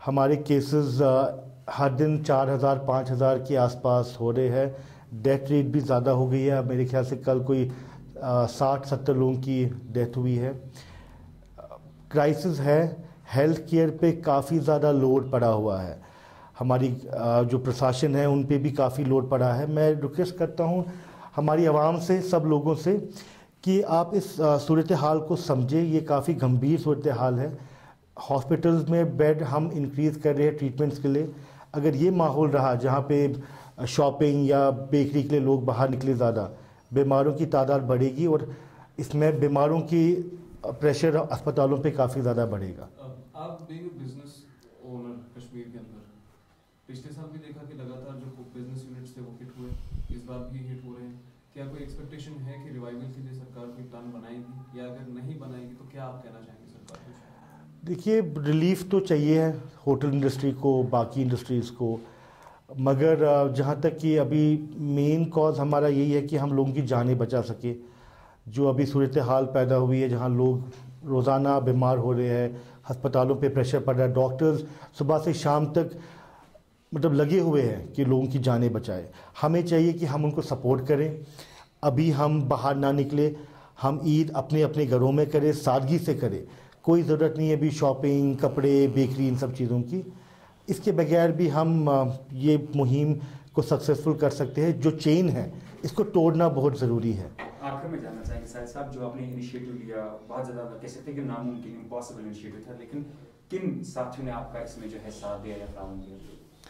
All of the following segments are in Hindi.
हमारे केसेस हर दिन 4,000 5,000 के आसपास हो रहे हैं। डेथ रेट भी ज़्यादा हो गई है। मेरे ख्याल से कल कोई 60-70 लोगों की डेथ हुई है। क्राइसिस है, हेल्थ केयर पे काफ़ी ज़्यादा लोड पड़ा हुआ है। हमारी जो प्रशासन है उन पे भी काफ़ी लोड पड़ा है। मैं रिक्वेस्ट करता हूँ हमारी आवाम से, सब लोगों से, कि आप इस सूरत हाल को समझें। ये काफ़ी गंभीर सूरत हाल है। हॉस्पिटल्स में बेड हम इंक्रीज़ कर रहे हैं ट्रीटमेंट्स के लिए। अगर ये माहौल रहा जहाँ पे शॉपिंग या बेकरी के लिए लोग बाहर निकले ज़्यादा, बीमारों की तादाद बढ़ेगी और इसमें बीमारों की प्रेशर अस्पतालों पे काफ़ी ज़्यादा बढ़ेगा। आप बिजनेस ओनर कश्मीर के अंदर पिछले साल भी देखा कि लगातार जो बिजनेस यूनिट्स थे वो हिट हुए, इस बार भी हिट हो रहे हैं। क्या कोई एक्सपेक्टेशन है कि रिवाइवल के लिए सरकार कोई प्लान बनाएगी, या अगर नहीं बनाएगी तो क्या आप कहना चाहेंगे सरकार को? देखिए, रिलीफ तो चाहिए है होटल इंडस्ट्री को, बाकी इंडस्ट्रीज़ को, मगर जहाँ तक कि अभी मेन कॉज हमारा यही है कि हम लोगों की जानें बचा सके। जो अभी सूरत हाल पैदा हुई है जहाँ लोग रोज़ाना बीमार हो रहे हैं, अस्पतालों पे प्रेशर पड़ रहा है, डॉक्टर्स सुबह से शाम तक मतलब लगे हुए हैं कि लोगों की जानें बचाए। हमें चाहिए कि हम उनको सपोर्ट करें। अभी हम बाहर ना निकले, हम ईद अपने अपने घरों में करें, सादगी से करें। कोई ज़रूरत नहीं है अभी शॉपिंग, कपड़े, बेकरी, इन सब चीज़ों की। इसके बगैर भी हम ये मुहिम को सक्सेसफुल कर सकते हैं। जो चेन है इसको तोड़ना बहुत ज़रूरी है। आखिर में जानना चाहेंगे साहिद साहब, जो आपने इनिशिएटिव लिया, बहुत ज़्यादा कह सकते हैं कि नामुमकिन, इम्पॉसिबल इनिशिएटिव था, लेकिन किन साथियों ने आपका इसमें जो है साथ दिया या ताउन दिया?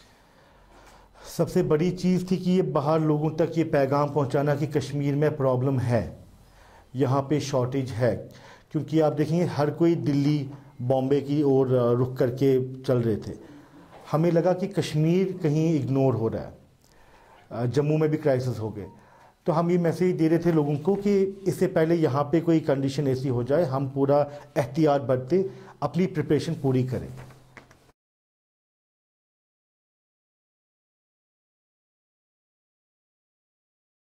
सबसे बड़ी चीज़ थी कि ये बाहर लोगों तक ये पैगाम पहुंचाना कि कश्मीर में प्रॉब्लम है, यहाँ पे शॉर्टेज है। क्योंकि आप देखेंगे हर कोई दिल्ली, बॉम्बे की ओर रुख करके चल रहे थे। हमें लगा कि कश्मीर कहीं इग्नोर हो रहा है। जम्मू में भी क्राइसिस हो गए, तो हम ये मैसेज दे रहे थे लोगों को कि इससे पहले यहाँ पे कोई कंडीशन ऐसी हो जाए, हम पूरा एहतियात बरतें, अपनी प्रिपरेशन पूरी करें।